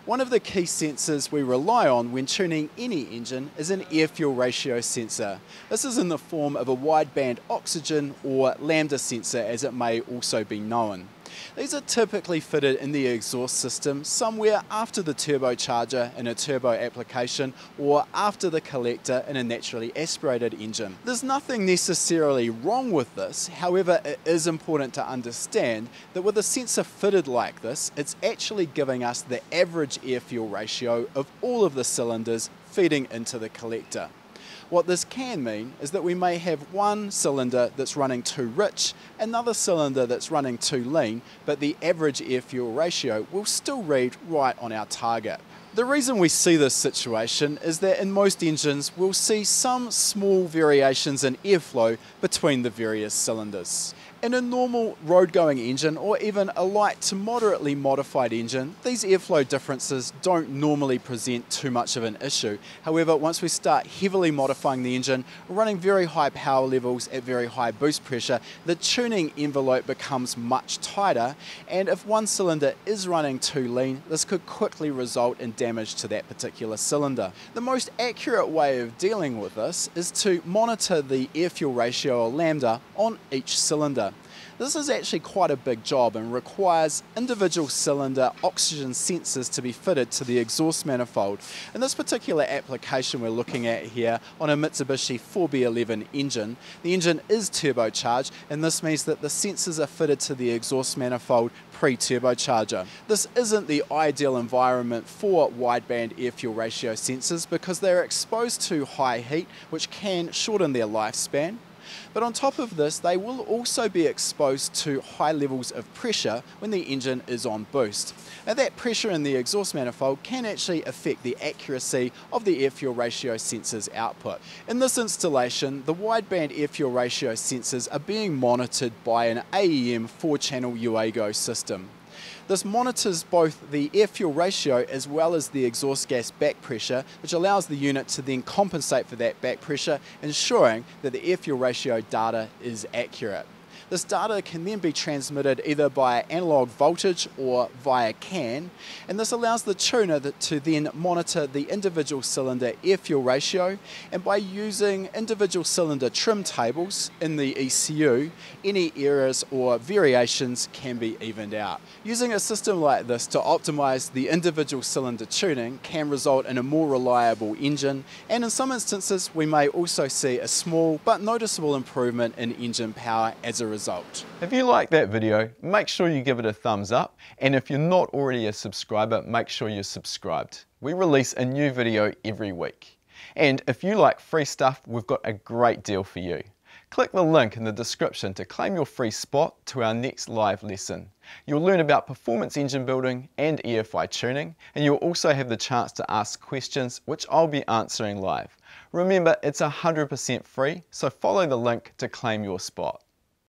One of the key sensors we rely on when tuning any engine is an air-fuel ratio sensor. This is in the form of a wideband oxygen or lambda sensor, as it may also be known. These are typically fitted in the exhaust system somewhere after the turbocharger in a turbo application or after the collector in a naturally aspirated engine. There's nothing necessarily wrong with this, however it is important to understand that with a sensor fitted like this, it's actually giving us the average air-fuel ratio of all of the cylinders feeding into the collector. What this can mean is that we may have one cylinder that's running too rich, another cylinder that's running too lean, but the average air-fuel ratio will still read right on our target. The reason we see this situation is that in most engines we'll see some small variations in airflow between the various cylinders. In a normal road-going engine or even a light to moderately modified engine, these airflow differences don't normally present too much of an issue. However, once we start heavily modifying the engine, running very high power levels at very high boost pressure, the tuning envelope becomes much tighter, and if one cylinder is running too lean, this could quickly result in damage to that particular cylinder. The most accurate way of dealing with this is to monitor the air-fuel ratio, or lambda, on each cylinder. This is actually quite a big job and requires individual cylinder oxygen sensors to be fitted to the exhaust manifold. In this particular application we're looking at here on a Mitsubishi 4B11 engine, the engine is turbocharged, and this means that the sensors are fitted to the exhaust manifold pre-turbocharger. This isn't the ideal environment for wideband air-fuel ratio sensors because they're exposed to high heat, which can shorten their lifespan. But on top of this, they will also be exposed to high levels of pressure when the engine is on boost. Now that pressure in the exhaust manifold can actually affect the accuracy of the air-fuel ratio sensor's output. In this installation, the wideband air-fuel ratio sensors are being monitored by an AEM 4-channel UAGO system. This monitors both the air-fuel ratio as well as the exhaust gas back pressure, which allows the unit to then compensate for that back pressure, ensuring that the air-fuel ratio data is accurate. This data can then be transmitted either by analog voltage or via CAN, and this allows the tuner to then monitor the individual cylinder air-fuel ratio, and by using individual cylinder trim tables in the ECU, any errors or variations can be evened out. Using a system like this to optimize the individual cylinder tuning can result in a more reliable engine, and in some instances we may also see a small but noticeable improvement in engine power as a result. If you like that video, make sure you give it a thumbs up, and if you're not already a subscriber, make sure you're subscribed. We release a new video every week. And if you like free stuff, we've got a great deal for you. Click the link in the description to claim your free spot to our next live lesson. You'll learn about performance engine building and EFI tuning, and you'll also have the chance to ask questions which I'll be answering live. Remember, it's 100% free, so follow the link to claim your spot.